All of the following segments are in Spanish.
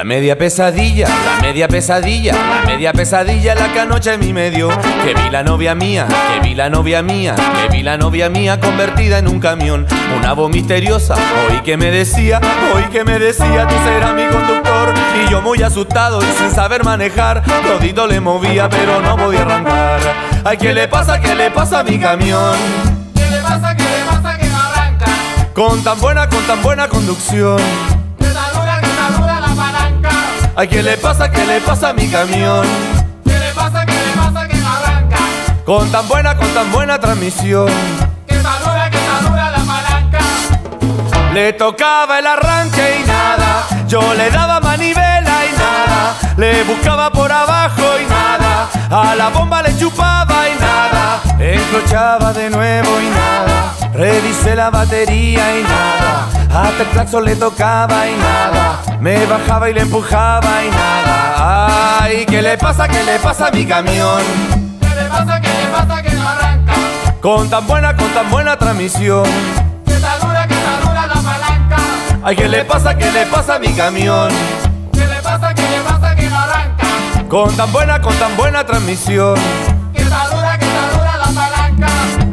media pesadilla, la media pesadilla, la media pesadilla la que anoche en mi medio. Que vi la novia mía, que vi la novia mía, que vi la novia mía convertida en un camión. Una voz misteriosa, oí que me decía, tú serás mi conductor. Y yo muy asustado y sin saber manejar, todito le movía pero no podía arrancar. Ay, ¿qué le pasa a mi camión? ¿Qué le pasa que no arranca? Con tan buena conducción. Que saluda la palanca. Ay, ¿qué le pasa a mi camión? ¿Qué le pasa que no arranca? Con tan buena transmisión. Que saluda la palanca. Le tocaba el arranque y nada, yo le daba manivela y nada, le buscaba por abajo y nada, a la bomba le chupaba y nada, encrochaba de nuevo y nada, revisé la batería y nada, hasta el claxon le tocaba y nada, me bajaba y le empujaba y nada. Ay, ¿qué le pasa a mi camión? ¿Qué le pasa que no arranca? Con tan buena transmisión. Que saluda la palanca. Ay, ¿qué le pasa a mi camión? ¿Qué le pasa que no arranca? Con tan buena transmisión. Que saluda la palanca.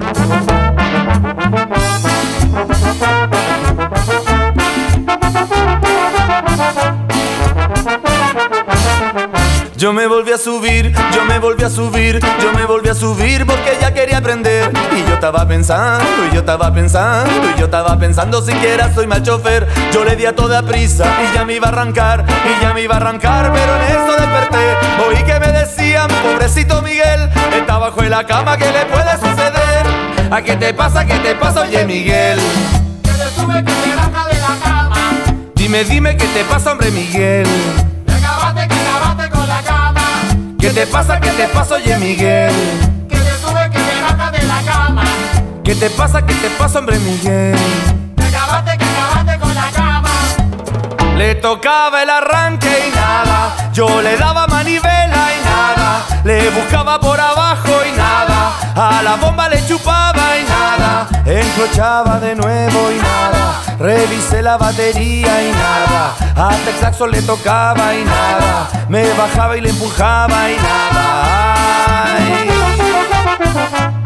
Yo me volví a subir, porque ya quería aprender. Y yo estaba pensando, siquiera soy mal chofer. Yo le di a toda prisa y ya me iba a arrancar, pero en eso desperté. Oí que me decían, pobrecito Miguel, está bajo de la cama, ¿qué le puede suceder? ¿A qué te pasa, oye Miguel? Que te sube, que te baja de la cama. Dime, ¿qué te pasa, hombre Miguel? Que acabaste con la cama. ¿Qué te pasa, oye Miguel? Que te sube, que te baja de la cama. ¿Qué te pasa, hombre Miguel? Que acabaste con la cama. Le tocaba el arranque y nada, yo le daba manivela y nada, le buscaba por abajo y nada, a la bomba le chupaba y nada, encrochaba de nuevo y nada, revisé la batería y nada, hasta el claxon le tocaba y nada, me bajaba y le empujaba y nada. Ay.